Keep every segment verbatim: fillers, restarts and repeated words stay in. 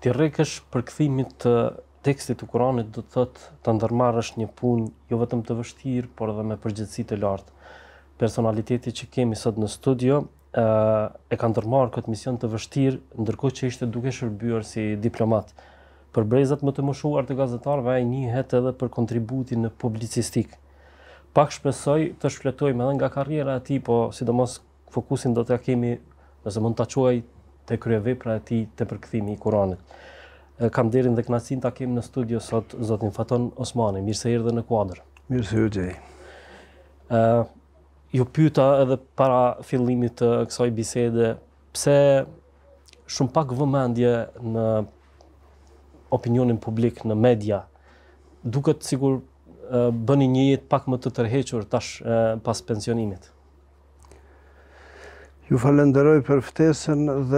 Ti rrekësh përkthimit të tekstit të Kuranit do të thotë të ndërmarrësh një punë jo vetëm të vështirë, por edhe me përgjegjësi të lartë. Personaliteti që kemi sot në studio uh, e ka ndërmarrë këtë mision të vështirë, ndërkohë që ishte duke shërbyer si diplomat. Për brezat më të moshuar të gazetarëve ai njihet edhe për kontributin në publicistik. Pak shpresoj të shfletojmë edhe nga karriera e tij, po sidomos fokusin do t'ja kemi, nëse mund ta quaj, te kryevepra e tij te përkthimi i Kuranit. Kam derin dhe kënaqësinë ta kem në studio sot zotin Faton Osmani. Mirë se erdhe në kuadër. Mirë se u gjej. Uh, ju pyeta edhe para fillimit të kësaj bisede, pse shumë pak vëmendje në opinionin publik, në media, duket sikur uh, bëni një jetë pak më të tërhequr tash uh, pas pensionimit. Ju falenderoj për ftesën dhe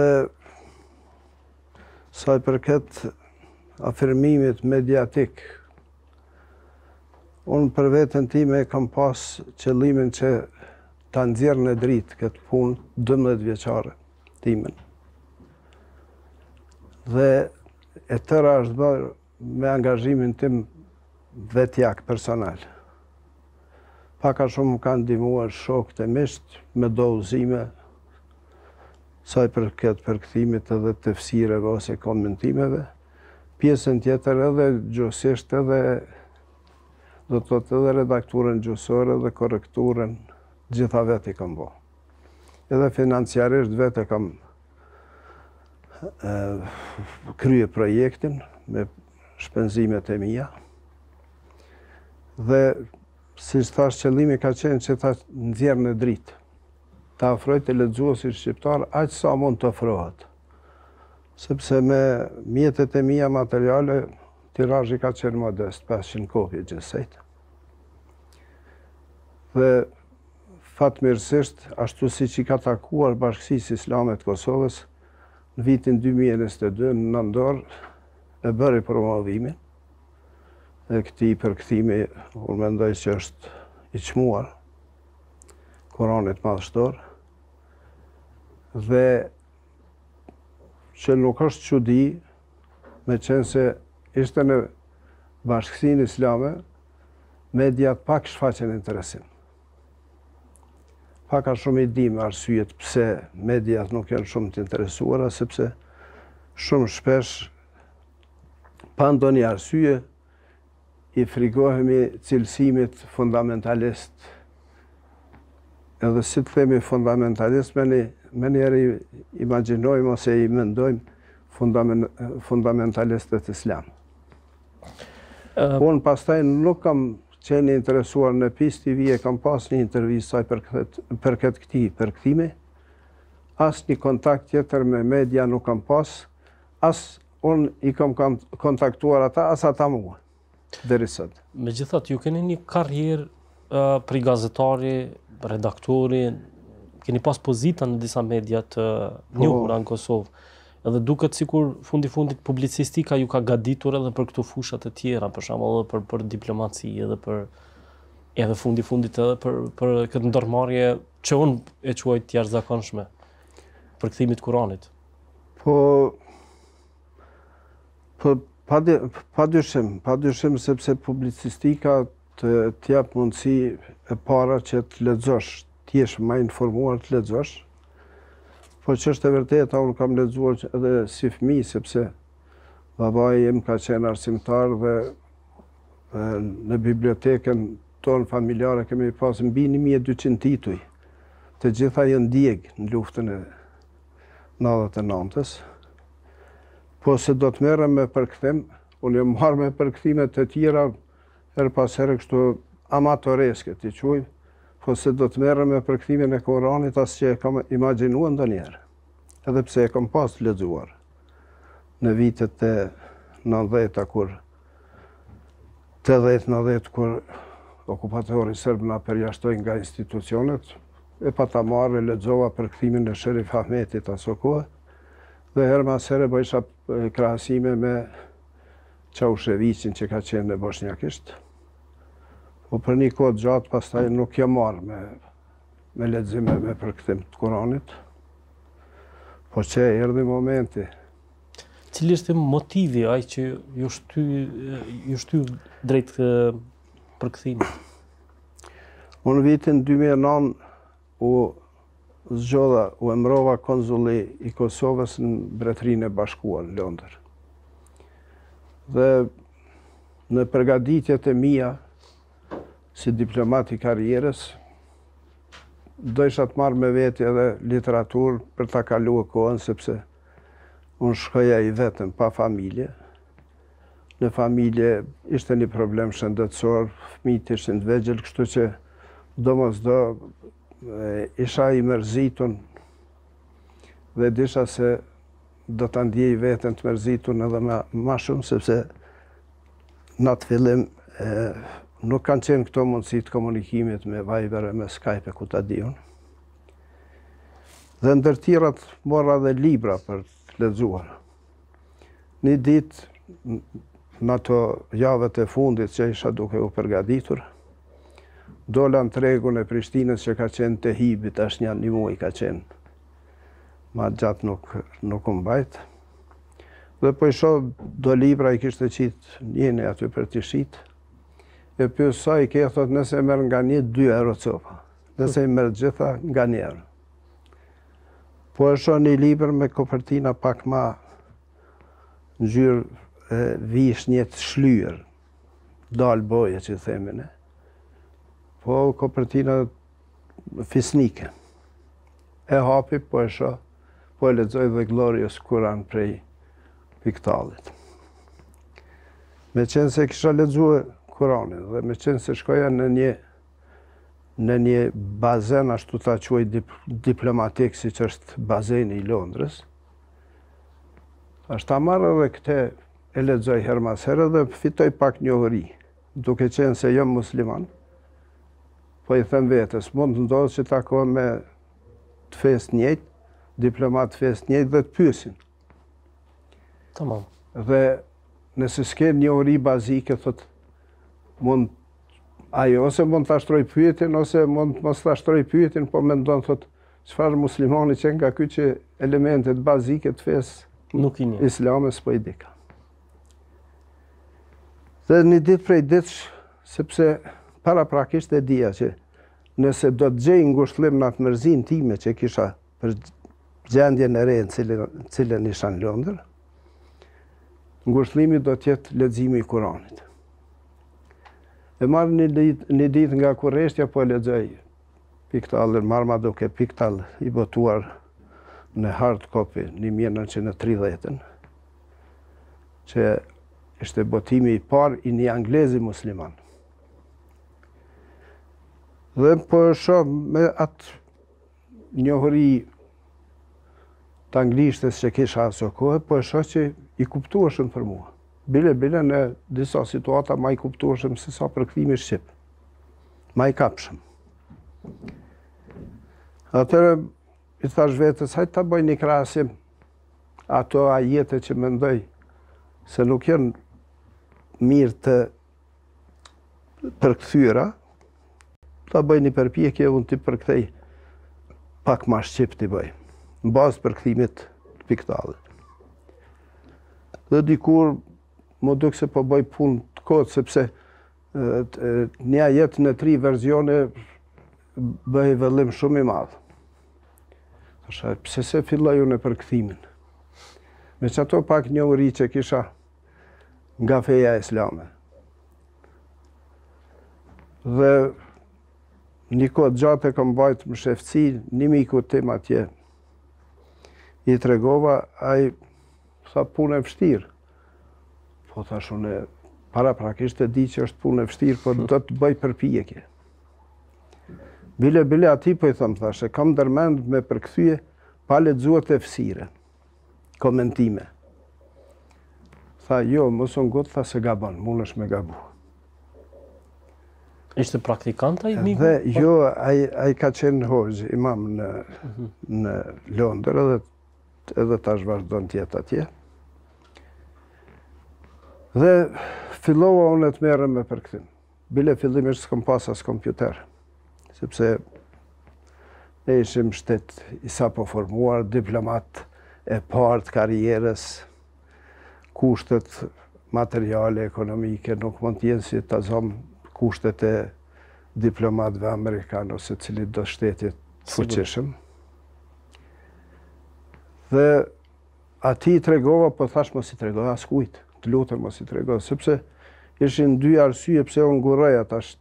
sa i përket afirmimit mediatik. Unë për veten time kam pas qëllimin që ta nxjerr në dritë këtë punë dymbëdhjetë vjeçare timen. Dhe e tëra është bërë me angazhimin tim vetjak personal. Paka shumë më kanë ndihmuar shokët e misht me dozime, sa i përket përkthimit edhe tefsireve ose komentimeve, pjesën tjetër edhe gjosisht edhe do të thotë edhe redakturën gjosore dhe korrekturën, gjitha vetë i kam bo. Edhe financiarisht vetë kam e, krye projektin me shpenzimet e mia. Dhe si thash, qëllimi ka qenë që ta nxjerr në dritë, ta ofroj të lexuesit shqiptar aq sa mund të ofrohet. Sepse me mjetet e mia materiale tirazhi ka qenë modest, pesëqind kopje gjithsejt. Dhe fatmirësisht, ashtu siç i ka takuar Bashkësisë Islame të Kosovës në vitin dy mijë e njëzet e dy në nëntor e bëri promovimin e këtij përkthimi, unë mendoj që është i çmuar, Kuranit madhështor, dhe që nuk është çudi, me qenë se ishte në Bashkësinë Islame, mediat pak shfaqen interesim. Pak a shumë i dim arsyet pse mediat nuk janë shumë të interesuara, sepse shumë shpesh, pa ndonjë arsye, i frigohemi cilësimit fundamentalist. Edhe si të themi fundamentalist, me njerë imaginojmë ose i mendojmë fundamentalistët islam. Uh, Unë pastaj nuk kam qenë interesuar në P I S T V, e kam pas një intervistë për këtë, për këtë këtij përkthimi, as një kontakt tjetër me media nuk kam pas, as unë i kam kontaktuar ata, as ata mua, deri sot. Megjithatë, ju keni një karrierë uh, për gazetari, redaktori, keni pas pozita në disa media të njohura në Kosovë. Edhe duket sikur fundi fundit publicistika ju ka gaditur edhe për këto fushat e tjera, për shembull edhe për për diplomaci, edhe për edhe fundi fundit edhe për për këtë ndërmarrje që unë e quaj të jashtëzakonshme, përkthimit Kuranit. Po po padyshim, padyshim sepse publicistika të t'jap mundësi e para që të lexosh, të jesh më informuar të lexosh. Po që është e vërteta, unë kam lexuar edhe si fëmijë, sepse babai im ka qenë arsimtar dhe e, në bibliotekën tonë familjare kemi pas mbi një mijë e dyqind tituj. Të gjitha janë djeg në luftën e nëntëdhjetë e nëntës. Po se do të merrem me përkthim, unë jam marrë me përkthime të tjera her pas herë kështu amatoreske t'i quaj, po se do të merrem me përkthimin e Kuranit as që e kam imagjinuar ndonjëherë. Edhe pse e kam pas të lexuar në vitet e nëntëdhjetë kur tetëdhjetë nëntëdhjetë kur okupatori serb na përjashtoi nga institucionet, e pa ta marrë lexova përkthimin e Sherif Ahmetit aso kohë, dhe her mas here bëjsha krahasime me Çaushevicin që ka qenë në bosnjakisht. Po për një kohë gjatë pastaj nuk jam marrë me, me lexime me përkthim të Kuranit. Po që erdhi momenti. Cili është motivi ai që ju shty ju shty drejt përkthimit? Unë vitin dy mijë e nëntë u zgjodha, u emrova konzulli i Kosovës në Mbretërinë e Bashkuar në Londër. Dhe në përgatitjet e mia si diplomat i karrierës, do isha të marrë me veti edhe literaturë për ta kaluar kohën, sepse unë shkoja i vetëm pa familje. Në familje ishte një problem shëndetësor, fëmijët ishin të vegjël, kështu që domosdo isha i mërzitun dhe disha se do ta ndjej veten të mërzitun edhe ma, ma shumë, sepse në atë fillim e, nuk kanë qenë këto mundësi të komunikimit me Viber e me Skype, ku ta di unë. Dhe ndër tjerat mora dhe libra për të lexuar. Një ditë, në ato javët e fundit që isha duke u përgatitur, dola në tregun e Prishtinës që ka qenë te Hibi, tash një një muaj ka qenë. Ma gjatë nuk, nuk u mbajt. Dhe po i shoh do libra i kishte qitë njëni aty për t'i shit. E pyes sa i ke, thot nëse merr nga një dy euro copa. Nëse i merr gjitha nga një euro. Po e shoh një libër me kopertina pak ma ngjyrë vishnje të shlyer, dal boje që themin e. Po kopertina fisnike. E hapi, po e shoh, po e lexoj dhe Glorious Kuran prej Piktallit. Me qenë se kisha lexuar Kuranin dhe me qenë se shkoja në një në një bazen, ashtu ta quaj dip, diplomatik, si që është bazeni i Londrës, ashtu ta marrë edhe këte e lexoj her mas herë dhe fitoj pak njohëri, duke qenë se jam musliman, po i them vetes, mund të ndodhë që takohem me të fesë njëjtë, diplomat të fesë njëjtë dhe të pyesin. Tamam. Dhe nëse s'ke njohëri bazike, thot, mund ajo ose mund të ashtroj pyetjen, ose mund mos të ashtroj pyetjen, po mendon, thot, çfarë muslimani që nga ky që elementet bazike të fesë nuk i njeh. Islame s'po i dika. Dhe një ditë prej ditësh, sepse paraprakisht e dija që nëse do të gjej ngushëllim në atë mërzinë time që kisha për gjendjen e re në cilën, cilën isha në Londër, ngushëllimi do të jetë leximi i Kuranit. E marrë një ditë, një ditë nga Kurreshtja, po e lexoj Piktallin, marrë duke Piktall i botuar në hard copy një mijë e nëntëqind e tridhjetë, që ishte botimi i parë i një anglezi musliman. Dhe po shoh me atë njohëri të anglishtes që kisha aso kohë, po e shoh që i kuptueshëm për mua. Bile, bile në disa situata ma i kuptueshëm se sa përkthimi shqip. Ma i kapshëm. Atëre, i thash vetës, hajtë ta bëj një krahasim ato ajete që mendoj se nuk janë mirë të përkthyera, ta bëj një përpjekje, unë t'i përkthej pak ma shqip t'i bëj, në bazë përkthimit të Piktallit. Dhe dikur, më duk se po bëj punë të kotë, sepse një ajet në tri verzione bëj vëllim shumë i madhë. Thasha, pse se filloj unë e përkthimin? Me që ato pak njohëri që kisha nga feja islame. Dhe një kohë gjatë e kom bajtë më shefci, një miku tim atje i tregova, ai tha punë e vështirë. Po thash unë, para prakisht e di që është punë e vështirë, po do të bëj përpjekje. Bile, bile ati po i thëmë, thash, e kam ndërmend me përkthyje pa lexuar tefsire, komentime. Tha, jo, mos unë gut, tha se gabon, mund është me gabu. Ishte praktikant ai miku? Dhe jo, ai ai ka qenë hoxh, imam në në Londër, edhe edhe tash vazhdon të jetë atje. Dhe fillova unë të merrem me përkthim. Bile fillimisht s'kam pas as kompjuter, sepse ne ishim shtet i sapo formuar, diplomat e parë të karrierës, kushtet materiale, ekonomike, nuk mund t'jenë si të zonë kushtet e diplomatëve amerikanë ose cilit do shtetit fuqishëm. Dhe ati i tregova, po thash mos i tregova as kujt, të lutem mos i tregova, sepse ishin dy arsye pse unë nguroja tash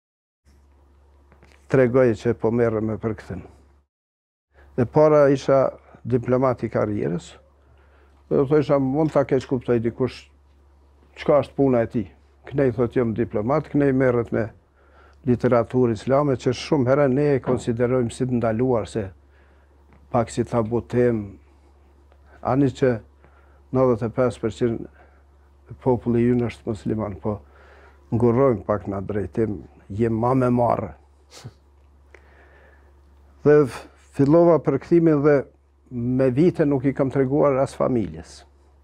tregoj që po merrem me përkthim. E para isha diplomat i karrierës, dhe thosha mund ta keq kuptoj dikush çka është puna e tij. Knej thot jam diplomat, knej merret me literaturë islame, që shumë herë ne e konsiderojmë si të ndaluar, se pak si tabu temë, ani që nëntëdhjetë e pesë përqind populli ynë është musliman, po ngurrojmë pak në drejtim, jem ma me marrë. Dhe fillova përkthimin dhe me vite nuk i kam treguar as familjes.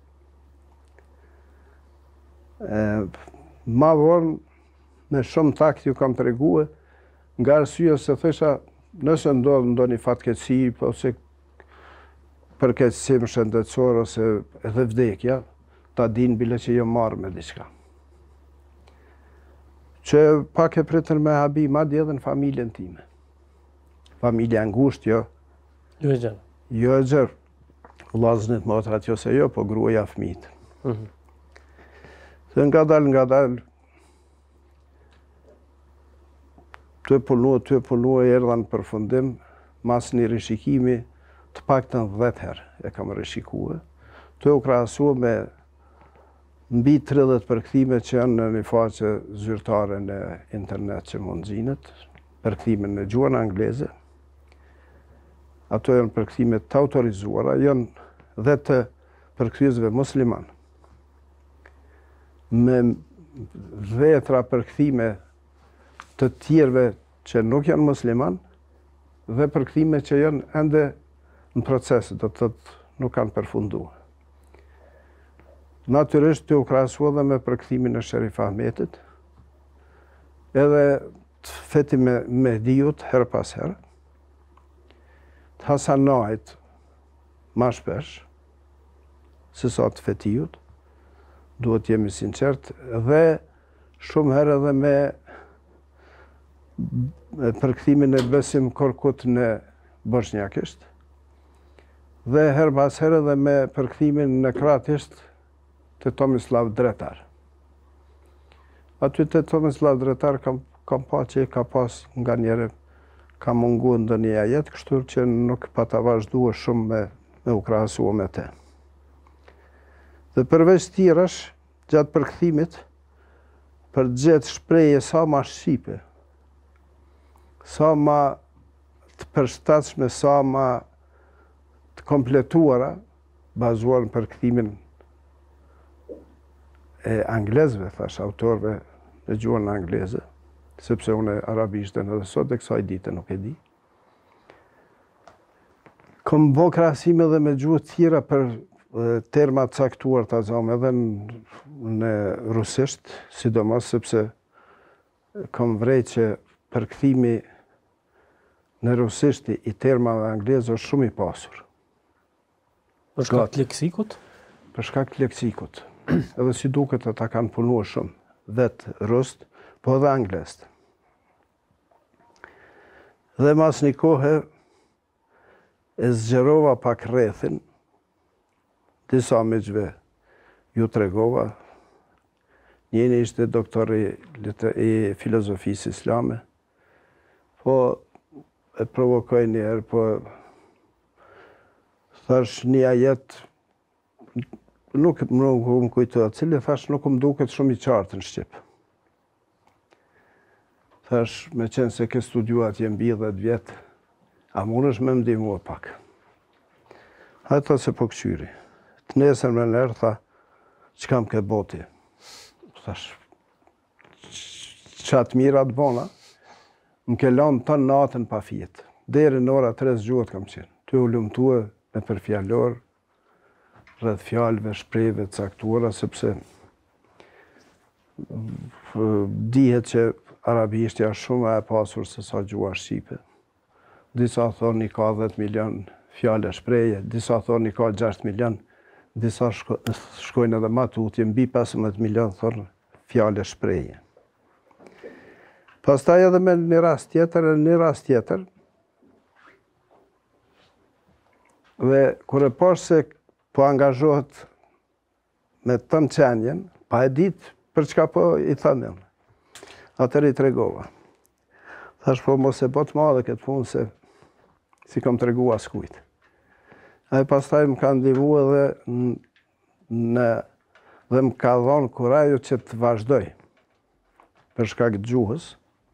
E, ma vonë, me shumë takt ju kam treguar, nga arsye se thesha, nëse ndodh ndonjë fatkeqësi, ose përkeqësim shëndetësor ose edhe vdekja, ta din bile që jo marrë me diçka. Që pak e pritën me habi, madje edhe në familjen time. Familja ngushtë, jo. Jo e gjerë. Jo e gjerë. Vllazërit, motrat, jo se jo, po gruaja, fëmijët. Mhm. Dhe nga dal, nga dal, të punua, të punua, erdha në përfundim, mas një rishikimi, të paktën dhjetë herë e kam rishikuar. Të u krahasua me mbi tridhjetë përkthime që janë në një faqe zyrtare në internet që mund zinët, përkthime në gjuhën angleze. Ato janë përkthime të autorizuara, janë dhe të përkthyesve musliman. Me dhjetra përkthime të tjerëve që nuk janë musliman, dhe përkthime që janë ende në proces, do të thotë nuk kanë përfunduar. Natyrisht të u krahasua dhe me përkthimin e Sherif Ahmetit, edhe të feti me Mehdiut her pas herë, të Hasanait ma shpesh, se sa të Fetiut, duhet jemi sinqert, dhe shumë herë edhe me përkthimin e Besim Korkut në bosnjakisht, dhe her pas herë edhe me përkthimin në kratisht të Tomislav Dretar. Aty të Tomislav Dretar kam, kam pa që ka pas nga njëre, ka mungu ndë një ajet, kështu që nuk pa ta vazhdua shumë me, me u krahasua me te. Dhe përveç tjerash, gjatë përkthimit, për gjetë shpreje sa ma shqipe, sa ma të përshtatshme, sa ma të kompletuara, bazuar në përkthimin e anglezve, thash, autorve në gjuhën angleze, sepse unë arabishtën edhe sot e kësaj dite nuk e di. Kom bo krahasime edhe me gjuhë tjera për terma të caktuar të azam, edhe në, në rusisht, sidomos sepse kom vrej që përkthimi në rusisht i termave angleze është shumë i pasur. Për shkak të leksikut? Për shkak të leksikut. Edhe si duket ata kanë punuar shumë, vetë rust, po edhe anglesht. Dhe mas një kohë e zgjerova pak rrethin, disa miqve ju tregova, njëni ishte doktor i, i filozofisë islame, po e provokoj njerë, po thash një ajet, nuk më kujtohet cili, thash nuk më duket shumë i qartë në Shqip. Thash, me qenë se ke studiuat jem bi dhjetë vjetë, a mund është me më ndihmua pak. Hajta se po këqyri. Të nesër me nërë, tha, që kam ke boti? Thash, qatë mirat bona, më ke lanë të natën pa fjetë. Deri në ora tres gjuhët kam qenë. Ty u lumtue me përfjallor, rreth fjalëve, shprehjeve të caktuara, sepse dihet që arabishtja është shumë e pasur se sa gjuha shqipe. Disa thonë i ka dhjetë milion fjale shprehje, disa thonë i ka gjashtë milion, disa shko, shkojnë edhe ma tutje, mbi pesëmbëdhjetë milion thonë fjale shpreje. Pastaj edhe me një rast tjetër, e një rast tjetër, dhe kur e pash se po angazhohet me tënë qenjen, pa e ditë për çka po i thënë. Atër i tregova. Thash po mos e bot madhe këtë punë se si kam tregu as kujt. Ai pastaj më ka ndihmu edhe në dhe më ka dhënë kurajo që të vazhdoj për shkak të gjuhës.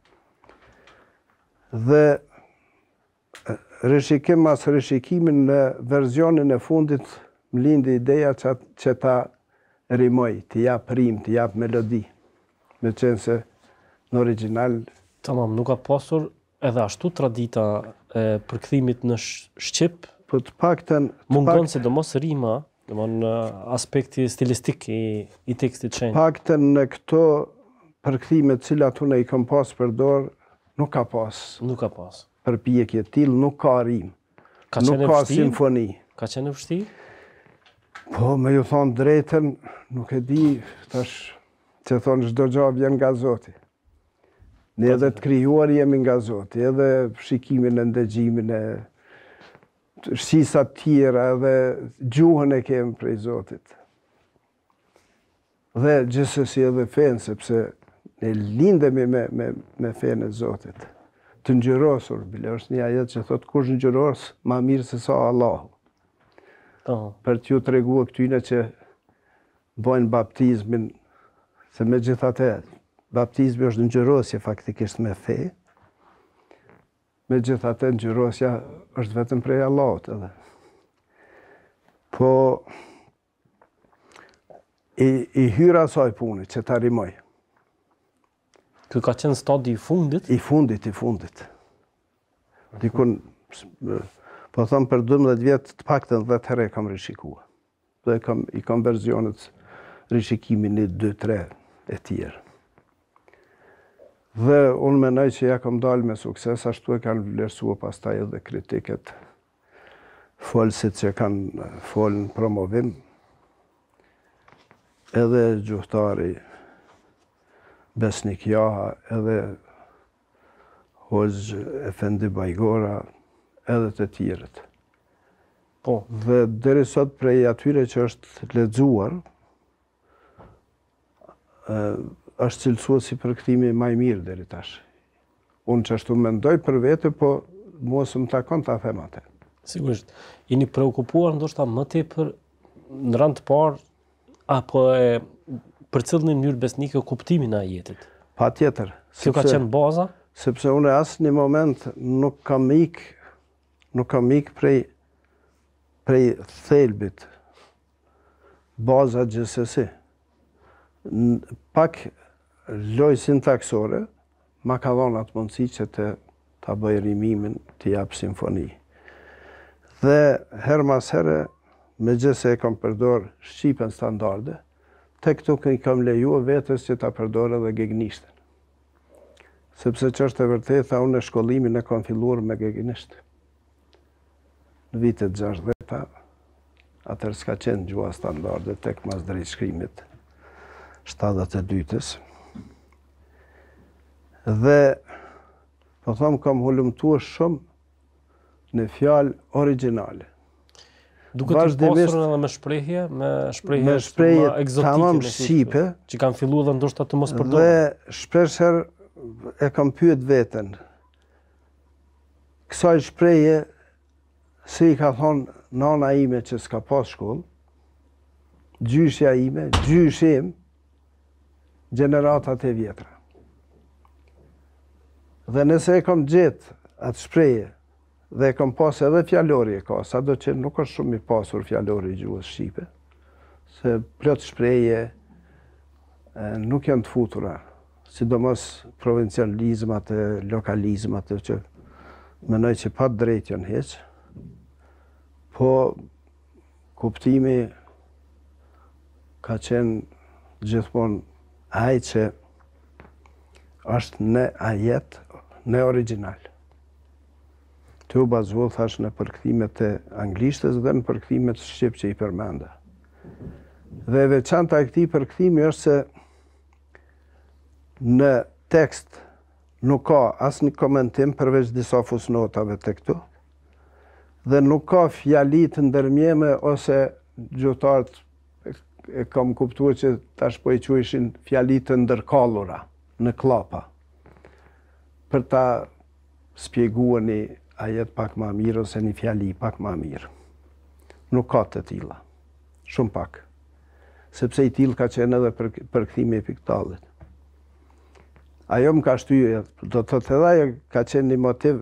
Dhe rishikim mas rishikimin në verzionin e fundit më lindi ideja që, që ta rimoj, të jap rim, të jap melodi. Me qenë se në original... Tamam, nuk ka pasur edhe ashtu tradita e përkthimit në shqip? Po të paktën... Mungon se do mos rima, në aspekti stilistik i, i tekstit shenjë. Paktën në këto përkthimet cilat unë i kam pas për dorë, nuk ka pas. Nuk ka pas. Përpjekje tillë, nuk ka rim. Ka nuk ka simfoni. Ka qenë vështirë? Po, me ju thonë drejten, nuk e di, tash që thonë çdo gjë vjen nga Zoti. Ne edhe të krijuar jemi nga Zoti, edhe shikimin e ndëgjimin e shqisa tjera, edhe gjuhën e kemi prej Zotit. Dhe gjithsesi edhe fenë, sepse ne lindemi me, me, me fenë e Zotit. Të ngjyrosur, bile është një ajet që thot kush ngjyros ma mirë se sa Allahu. Oh. Për t'ju tregua këtyne që bojnë baptizmin, se me gjithate, baptizmi është ngjyrosje faktikisht me fe, me gjithate ngjyrosja është vetëm prej Allahut edhe. Po, i, i hyra asaj puni që ta rimoj. Ky ka qenë stadi i fundit? I fundit, i fundit. Dikun, po thëmë për dymbëdhjetë vjetë të paktën dhjetë herë kam rishikua. Dhe kam, i kam verzionet rishikimin një dy tre e tjerë. Dhe unë menoj që ja kam dalë me sukses, ashtu e kanë vlerësua pastaj edhe kritiket folësit që kanë folë në promovim, edhe gjuhtari Besnik Jaha, edhe Hoxh Efendi Bajgora, edhe të tjerët. Po. Dhe deri sot prej atyre që është lexuar, është cilësuar si përkthimi më i mirë deri tash. Unë që ashtu mendoj për vete, po mos më takon ta them atë. Sigurisht. Jeni preokupuar ndoshta më tepër në rand të parë apo e përcjellni në mënyrë besnike kuptimin e ajetit? Patjetër. Kjo ka qenë baza? Sepse unë as në moment nuk kam ik, nuk kam ik prej prej thelbit. Baza gjithsesi. Pak loj sintaksore, ma ka dhënë atë mundësi që të ta bëj rimimin, të jap simfoni. Dhe her mas here, me gjithse e kam përdor shqipen standarde, te këtu i kam leju vetës që ta përdor edhe gegnishten. Sepse që është e vërteta, unë e shkollimin e kam filluar me gegnisht. Në vitet gjashtëdhjetë, atër s'ka qenë gjua standarde, tek mas drejt shkrimit shtatëdhjetë e dytës. Dhe, po thomë, kam hulumtuar shumë në fjalë originale. Duke të pasur edhe me shprehje, me shprehje me shprehje më egzotike, tamam shqipe, që kanë filluar dhe ndoshta të mos përdoren. Dhe shpeshher e kam pyet veten. Kësaj shprehje, si i ka thonë nana ime që s'ka pas shkollë, gjyshja ime, gjyshim, gjeneratat e vjetra. Dhe nëse e kam gjetë atë shprehje, dhe e kam pas edhe fjallori e ka, sa do që nuk është shumë i pasur fjallori i gjuhës shqipe, se plot shprehje nuk janë të futura, sidomos provincializmat e lokalizmat e që menoj që pa drejt janë heq, po kuptimi ka qenë gjithmonë ai që është në ajet, në original. Të u bazuar thash në përkthimet e anglishtes dhe në përkthimet shqip që i përmenda. Dhe e veçanta e këtij përkthimi është se në tekst nuk ka asnjë komentim përveç disa fusnotave të këtu, dhe nuk ka fjali të ndërmjeme ose gjuhëtarët e kam kuptuar që tash po i quajshin fjali të ndërkallura në klapa, për ta spjeguar një ajet pak më mirë ose një fjali pak më mirë. Nuk ka të tilla, shumë pak, sepse i tillë ka qenë edhe për përkthimi i Piktallit. Ajo më ka shtyr, do të thotë edhe ajo ka qenë një motiv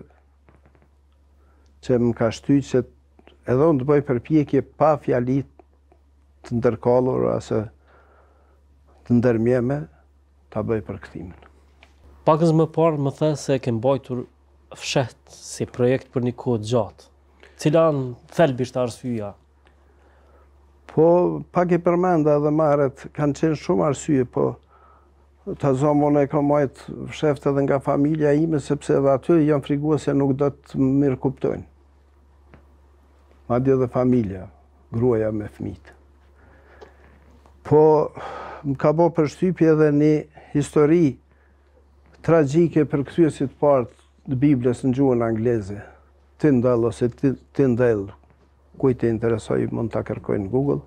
që më ka shtyr që edhe unë të bëj përpjekje pa fjalit të ndërkallur ose të ndërmjeme ta bëj përkthimin. Pakës më parë më the se ke mbajtur fshet si projekt për një kohë gjatë. Cila në thelbisht arsyeja? Po, pak i përmenda dhe marret, kanë qenë shumë arsye, po ta zonë e kam majt fsheft edhe nga familja ime, sepse edhe aty jam friguar se nuk do të mirë kuptojnë. Madje edhe familja, gruaja me fëmijët. Po, më ka bo përshtypje edhe një histori tragjike për kthyesit parë të Biblës në gjuhën angleze. Tyndall ose Tyndale, kujt e interesoj mund ta kërkojnë në Google.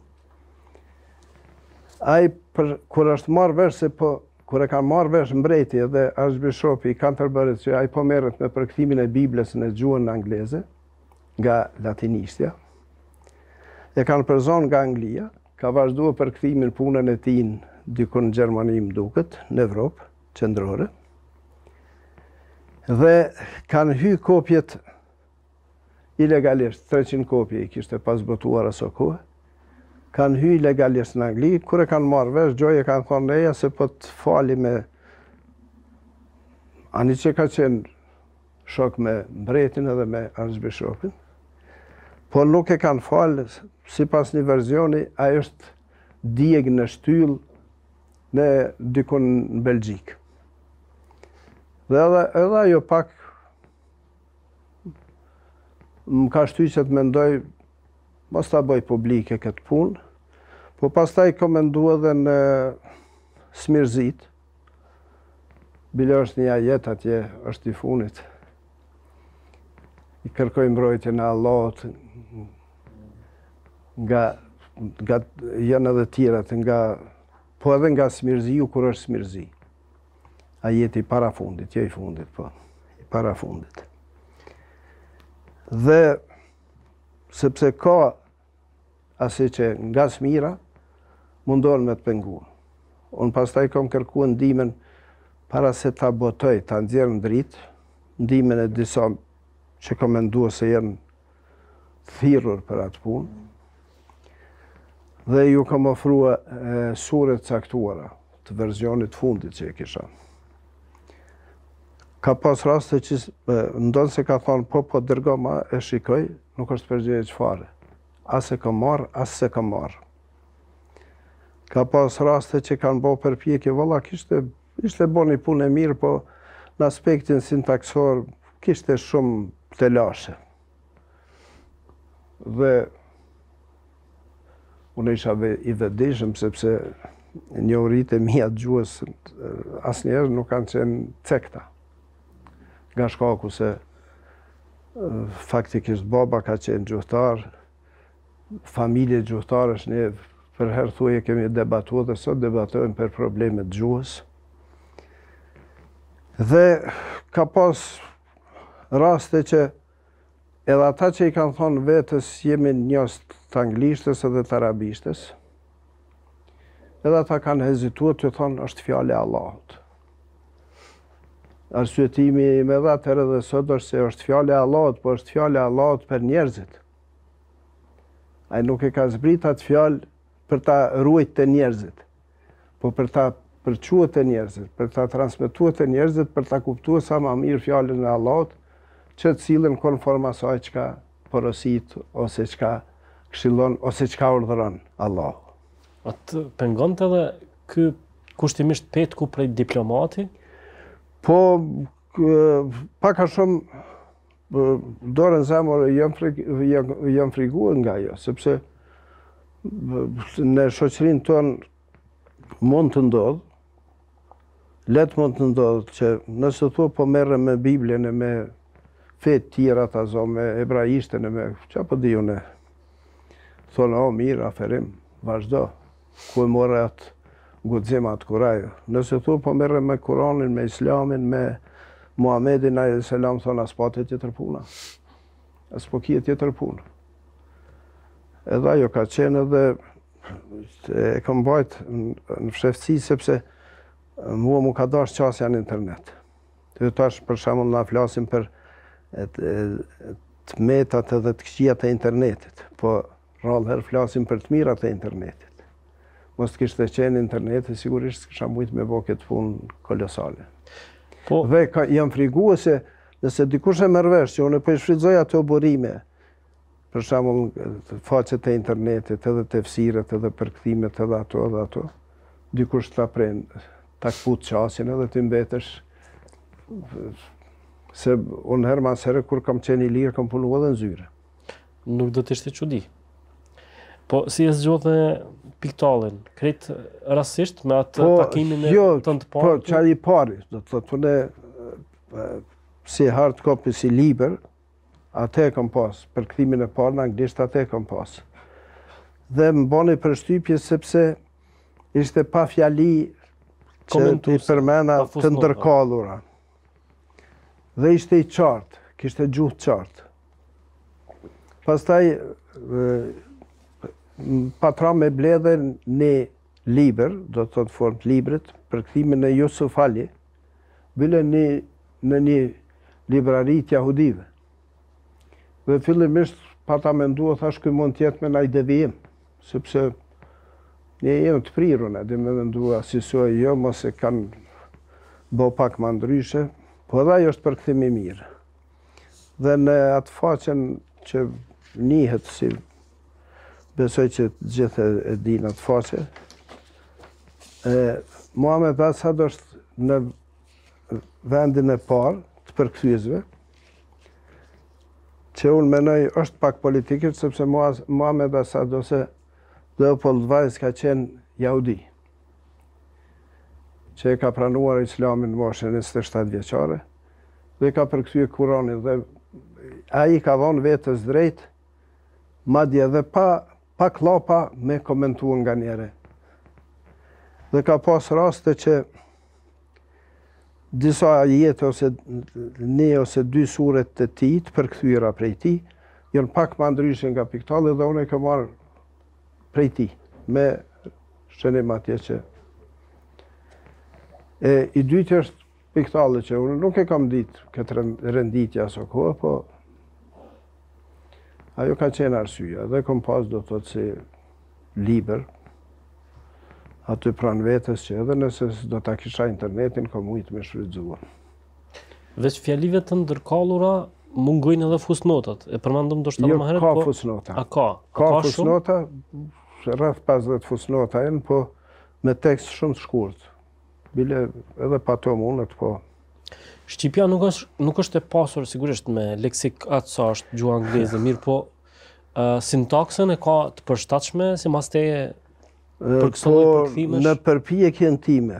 Ai për kur është marrë vesh se po kur e kanë marrë vesh mbreti dhe arshbishopi i Canterburyt që ai po merret me përkthimin e Biblës në gjuhën angleze nga latinishtja, e kanë përzon nga Anglia, ka vazhduar përkthimin punën e tij dikun në Gjermani më duket, në Evropë qendrore. Dhe kanë hy kopjet ilegalisht, treqind kopje i kishte pas botuar aso kohë, kanë hy ilegalisht në Angli, kur e kanë marrë vesh, gjoje kanë thonë neja se po të fali me ani që ka qenë shok me mbretin edhe me arshbishopin, po nuk e kanë falë, si pas një verzioni, a është djeg në shtyll në dikun në Belgjik. Dhe edhe, edhe ajo pak më ka shty që të mendoj mos ta bëj publike këtë punë, po pastaj komendu edhe në Smirzit, bile është një ajet atje, është i funit. I kërkoj mbrojtjen e Allahut, nga, nga janë edhe tjerat, nga, po edhe nga Smirziu kur është Smirzi. Ajeti i para fundit, jo i fundit, po, i para fundit. Dhe sepse ka asi që nga smira mundohen me të pengu. Unë pastaj kam kërkuar ndihmën para se ta botoj, ta nxjerr në dritë, ndihmën e disa që kam menduar se janë thirrur për atë punë. Dhe ju kam ofruar sure të caktuara të versionit fundit që e kisha. Ka pas raste që ndonë se ka thonë po po dërgo ma e shikoj, nuk është përgjigje çfarë. As e kam marrë, as se kam marrë. Ka pas raste që kanë bo përpjekje, valla kishte, ishte bo një punë e mirë, po në aspektin sintaksor kishte shumë të lashe. Dhe unë isha i vetëdijshëm sepse njohuritë e mia të gjuhës asnjëherë nuk kanë qenë cekta. Nga shkaku se faktikisht baba ka qenë gjuhëtar, familje gjuhëtarësh, ne për herë thuje kemi debatuar dhe sot debatojmë për problemet gjuhës. Dhe ka pas raste që edhe ata që i kanë thonë vetës jemi njës të anglishtës edhe të arabishtës, edhe ata kanë hezituar të thonë është fjale e Allahut. Arsyetimi me dha të edhe sot është se është fjale e Allahut, po është fjale e Allahut për njerëzit. Ai nuk e ka zbrit atë fjalë për ta ruajtur të njerëzit, po për ta përquar të njerëzit, për ta transmetuar të njerëzit, për ta kuptuar sa më mirë fjalën e Allahut, që të cilën konform asaj çka porosit ose çka këshillon ose çka urdhëron Allahu. Atë pengonte edhe ky kushtimisht petku prej diplomati? Po, pak a shumë dorën zemër jam friguar nga ajo, sepse në shoqërinë tonë mund të ndodhë, letë mund të ndodhë që nëse thua po merre me Biblën e me fetë tjera të azo, me hebraishtën e me që po di unë, thonë, o mirë, aferim, vazhdo, ku e more atë guxim atë kuraj. Nëse thua po merre me Kuranin, me Islamin, me Muhamedin alayhis salam, thonë as po të tjetër puna. As po kje tjetër punë. Edhe ajo ka qenë edhe e kam bajt në fsheftësi sepse mua mu ka dash qasja në internet. Të tash për shembull na flasim për të metat edhe të këqijat e internetit, po rrallë herë flasim për të mirat e internetit. Mos të kishte qenë interneti, sigurisht kisha mujtë me bo këtë punë kolosale. Po, dhe ka, jam friguar se nëse dikush e merr vesh që unë po i shfrytëzoj ato burime, për shembull faqet e internetit, edhe tefsiret, edhe përkthimet, edhe ato, edhe ato, dikush ta pren, ta kput qasjen edhe ti mbetesh. Se unë herë mas herë kur kam qenë i lirë, kam punu edhe në zyre. Nuk do të ishte çudi. Po si e zgjodhe Piktallin? Krejt rastisht me atë po, takimin e jo, tënd të parë? Po, çaj i pari, do të thotë unë si hard copy, si liber, atë e kam pas, për kthimin e parë në anglisht atë e kam pas. Dhe më bani përshtypje sepse ishte pa fjali që t'i përmena të ndërkallura. Dhe ishte i qartë, kishte gjuhë qartë. Pastaj patra me bledhe një liber, do të thotë formë librit, për kthimin e Yusuf Ali, bile një, në një librari të jahudive. Dhe fillimisht pata mendua, thash ky mund tjetë me naj devijim, sepse një jem të prirun, edhe me mendua si sua jo, mos e kanë bo pak ma ndryshe, po edhe ajo është përkthim i mirë. Dhe në atë faqen që njihet si besoj që gjithë e din atë faqe, Muhamet Asad është në vendin e parë të përkthyesve, që unë menoj është pak politikisht, sepse Muhamet Asad ose Leopold Weiss ka qenë jahudi, që e ka pranuar islamin në moshën njëzet e shtatë vjeçare, dhe ka përkthyer Kuranin, dhe ai ka dhënë vetës drejt, madje edhe pa, pa klapa me komentuar nga njëre. Dhe ka pas raste që disa ajete ose një ose dy suret të tij të përkthyera prej tij janë pak më ndryshe nga Piktalli dhe unë e kam marrë prej tij me shënim atje që e, i dytë është Piktalli që unë nuk e kam ditë këtë renditje aso kohë, po ajo ka qenë arsyeja dhe kom pas do të thotë si liber aty pranë vetës që edhe nëse do ta kisha internetin, ka mujtë me shfrytëzuar. Veç fjalive të ndërkallura, mungojnë edhe fusnotat. E përmendëm do shtë jo, më herët, ka po... fusnota. A ka? A ka ka fusnota, rreth pesëdhjetë fusnota janë, po me tekst shumë të shkurt. Bile edhe pa to mundet, po... Shqipja nuk është, nuk është e pasur sigurisht me leksik atë sa është gjuha angleze, mirë po uh, sintaksën e ka të përshtatshme si mas teje për këso lloj përkthimesh? Në përpjekjen time,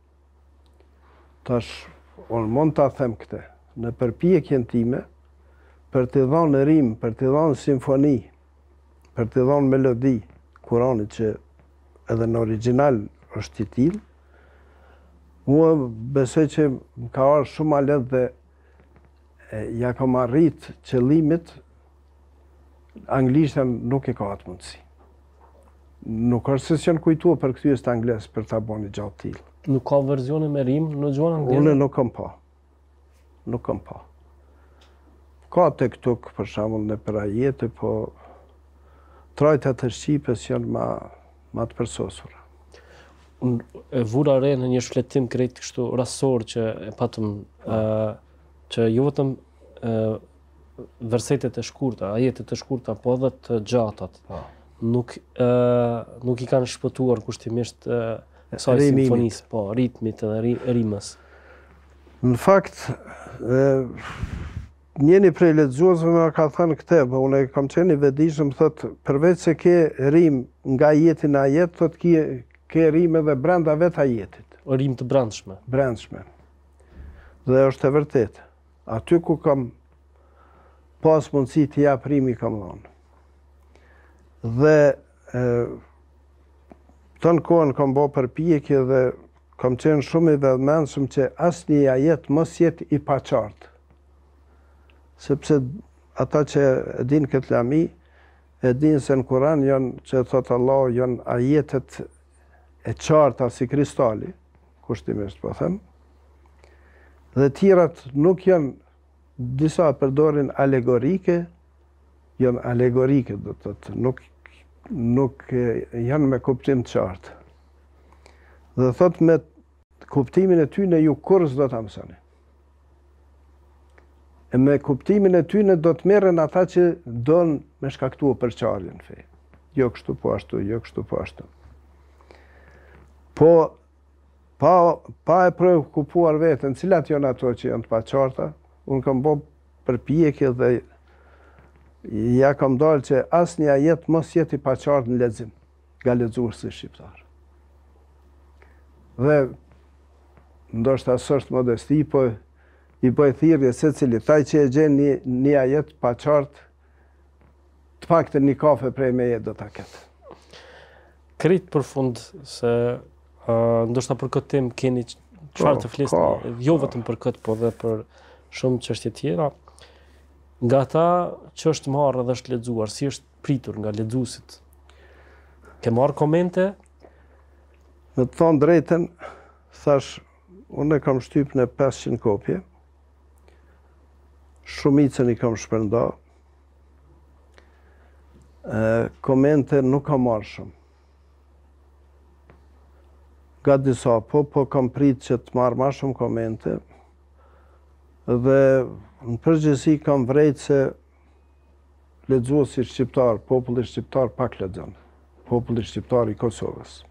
tash, unë mund ta them këtë, në përpjekjen time, për të dhënë rim, për të dhënë simfoni, për të dhënë melodi, Kuranit që edhe në original është i tillë, mua besoj që më ka ardhur shumë ma lehtë dhe e, ja kam arrit qëllimit, anglishtën nuk e ka atë mundësi. Nuk është se që në kujtua për këtyjes të angles për të boni gjatë tillë. Nuk ka verzione me rim në gjuhën angleze? Unë nuk kam pa. Nuk kam pa. Ka të këtu për shembull në për ajete, po trajtat të shqipes janë ma, ma të përsosura. Unë e vura re në një shfletim krejt kështu rasor që e patëm, uh, që jo vetëm uh, versetet e shkurta, ajetet e shkurta, po edhe të gjatat. Pa. Nuk, uh, nuk i kanë shpëtuar kushtimisht uh, kësaj simfonisë, po, ritmit edhe ri, rimës. Në fakt, e, njeni prej lexuesve më ka thënë këtë, po unë kam qenë i vetëdijshëm, thotë përveç se ke rim nga jeti në ajet, thotë ke ke rim edhe brenda vet ajetit. O rim të brendshme. Brendshme. Dhe është e vërtetë. Aty ku kam pas mundësi të jap rimi kam dhënë. Dhe e, ton kohën kam bë përpjekje dhe kam qenë shumë i vetëmenshëm që asnjë ajet mos jetë i paqartë. Sepse ata që e din këtë lami, e din se në Kur'an janë, që thotë Allah, janë ajetet e qarta si kristali, kushtimisht po them, dhe tjerat nuk janë, disa përdorin alegorike, janë alegorike, do të thotë, nuk, nuk janë me kuptim të qartë. Dhe thotë me kuptimin e tyne ju kurrë s'do ta mësoni. E me kuptimin e tyne do të merren ata që donë me shkaktua përqarje në fe. Jo kështu po ashtu, jo kështu po ashtu. Po, pa, pa e preokupuar veten, cilat janë ato që janë të paqarta, unë kam bë përpjekje dhe ja kam dalë që asnjë ajet mos jetë i paqartë në lexim nga lexuesi shqiptar. Dhe ndoshta s'është modesti, po i bëj thirrje secili, taj që e gjen një, një ajet pa qartë, të paktën një kafe prej meje do ta ketë. Krit për fund se uh, ndoshta për këtë temë keni çfarë të flisni, jo vetëm për këtë, po edhe për shumë çështje tjera. Nga ata që është marrë dhe është lexuar, si është pritur nga lexuesit? Ke marrë komente? Me të thonë drejtën, thash, unë e kam shtyp në pesëqind kopje, shumicën i kam shpërnda, e, komente nuk kam marrë shumë. Nga disa, po, po kam prit që të marrë ma shumë komente, dhe në përgjithësi kam vrejt se lexuesi shqiptar, populli shqiptar pak lexon, populli shqiptar i Kosovës.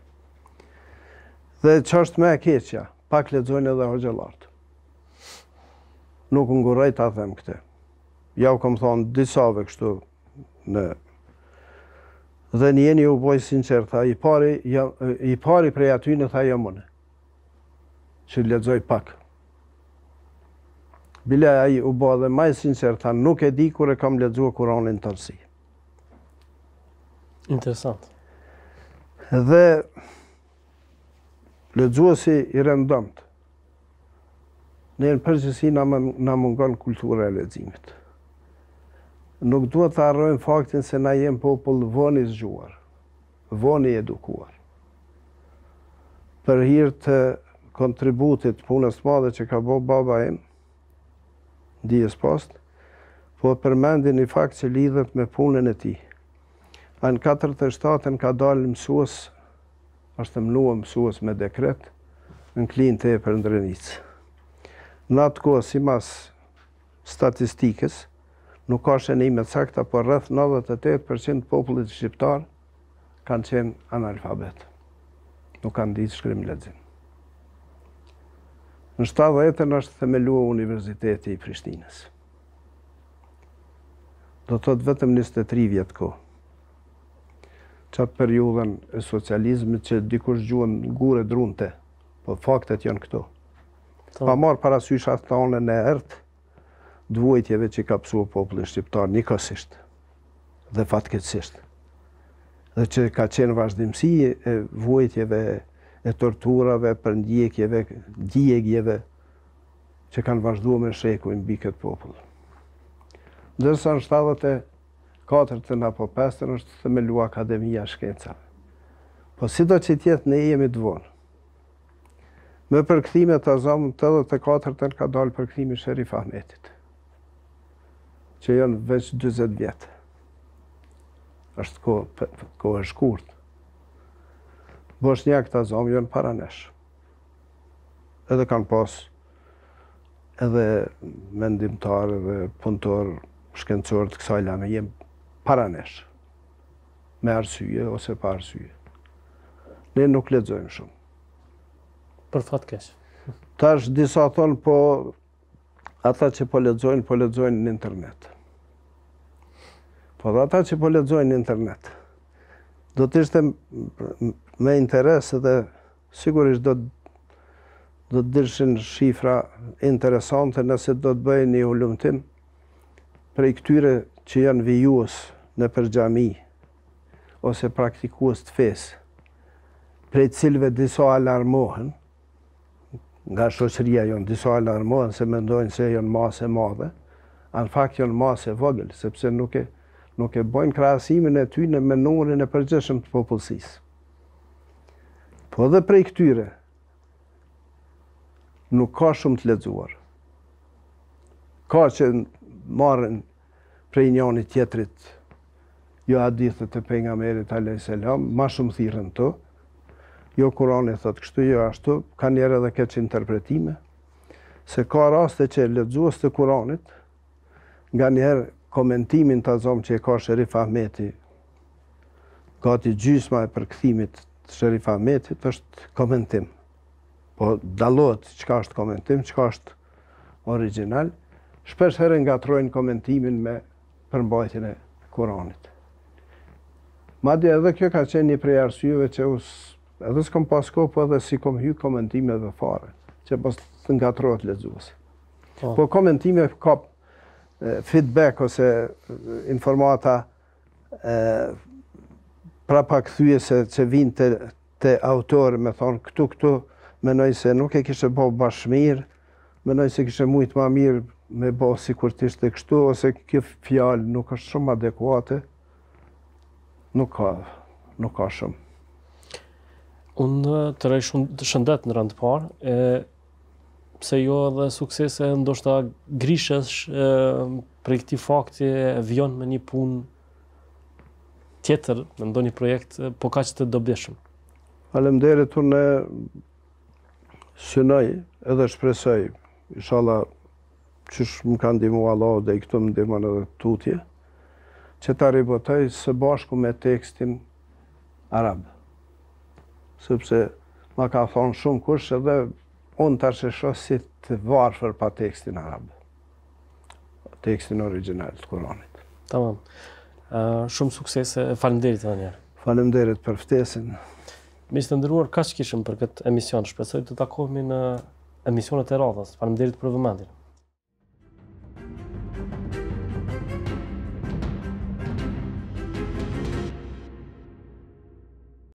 Dhe që është me e keqja, pak lexojnë edhe hoxhallarët. Nuk ngurrej ta them këtë. Ja u kam thonë disave kështu në... Dhe njeni u boj sinqert, tha, i pari, ja, i pari prej aty në tha jam unë, që lexoj pak. Bile ai u bë dhe maj sinqert, tha, nuk e di kur e kam lexuar Kur'anin tërësi. Interesant. Dhe lexuesi i rëndomt. Ne në përgjithësi na, na mungon kultura e leximit. Nuk duhet të harrojmë faktin se na jem popull vonë i zgjuar, vonë i edukuar. Për hir të kontributit punës madhe që ka bërë baba im, dijes post, po përmendin një fakt që lidhet me punën e tij. Në katërdhjetë e shtatën ka dalë mësues, është mënuar mësues me dekret në klinë të e për Ndrenicë. Në atë kohë, si mas statistikës, nuk ka shënime sakta, por rreth nëntëdhjetë e tetë përqind popullit shqiptar kanë qenë analfabet. Nuk kanë ditë shkrim lexim. Në shtatëdhjetën është themeluar Universiteti i Prishtinës. Do të thotë vetëm njëzet e tri vjet kohë. Qatë periudhën e socializmit që dikush gjuhën gure drunte, po faktet janë këto. Pa marë parasysh atë thonën e ertë, dvojtjeve që ka pësua popullin shqiptar njëkohësisht dhe fatkeqësisht. Dhe që ka qenë vazhdimësi e vojtjeve, e torturave, për ndjekjeve, djegjeve që kanë vazhduar me shekuj mbi këtë popull. Ndërsa në shtatëdhjetë e katërtën apo pesëtën është themelua Akademia e Shkencave. Po sido që tjetë ne jemi të vonë. Me përkthime të azam, të dhjetë e katërtën ka dalë përkthimi Sherif Ahmetit, që janë veç dyzet vjetë. Është kohë ko e shkurt. Bosnjak të azam janë para nesh. Edhe kanë pas edhe mendimtar edhe punëtor shkencor të kësaj lame jem para nesh. Me arsye ose pa arsye. Ne nuk lexojmë shumë. Për fat keq. Tash disa thonë, po ata që po lexojnë, po lexojnë në internet. Po dhe ata që po lexojnë në internet, do të ishte me interes dhe sigurisht do do të dilshin shifra interesante nëse do të bëjnë një ulumtim prej këtyre që janë vijues në përgjami ose praktikues të fesë, prej cilëve disa alarmohen, nga shoqëria jonë disa alarmohen se mendojnë se janë masë e madhe, në fakt janë masë e vogël, sepse nuk e nuk e bojnë krahasimin e tyre me numrin e përgjithshëm të popullsisë. Po edhe prej këtyre nuk ka shumë të lexuar. Ka që marrin prej njëri tjetrit jo hadithet e pejgamberit alayhis salam, ma shumë thirrën to. Jo Kurani thot kështu, jo ashtu, ka njerë edhe keq interpretime, se ka raste që lexues të Kuranit, nga njerë komentimin të azom që e ka Sherif Ahmeti, gati gjysma e përkthimit të Sherif Ahmetit është komentim. Po dallohet çka është komentim, çka është original, shpesh herë ngatrojnë komentimin me përmbajtjen e Kuranit. Madje edhe kjo ka qenë një prej arsyeve që us, edhe s'kom pas kohë, po edhe si kom hy komentimeve fare, që pas të ngatrohet lexuesi. Po, Po komentime ka e, feedback ose informata e, prapa kthyese që vinë te, te autori, me thonë këtu këtu menoj se nuk e kishe bo bashmir, menoj se kishe mujtë ma mirë me bo si kur t'ishte kështu, ose kjo fjalë nuk është shumë adekuate, nuk ka, nuk ka shumë. Unë të rej shumë të shëndet në rëndë parë, e, pse jo edhe suksese ndoshta grishesh e, prej këtij fakti e vijon me një punë tjetër, me ndonjë projekt po kaq të dobishëm. Faleminderit, unë synoj edhe shpresoj, inshallah, qysh më ka ndihmu Allah dhe i këtu më ndihmon edhe tutje, që ta ribotoj së bashku me tekstin arab. Sepse ma ka thonë shumë kush edhe unë tash e shoh si të varfër pa tekstin arab. Tekstin original të Kuranit. Tamam. Uh, shumë suksese, faleminderit edhe një herë. Faleminderit për ftesën. Miq të nderuar, kaq kishim për këtë emision. Shpresoj të takohemi në emisionet e radhës. Faleminderit për vëmendjen.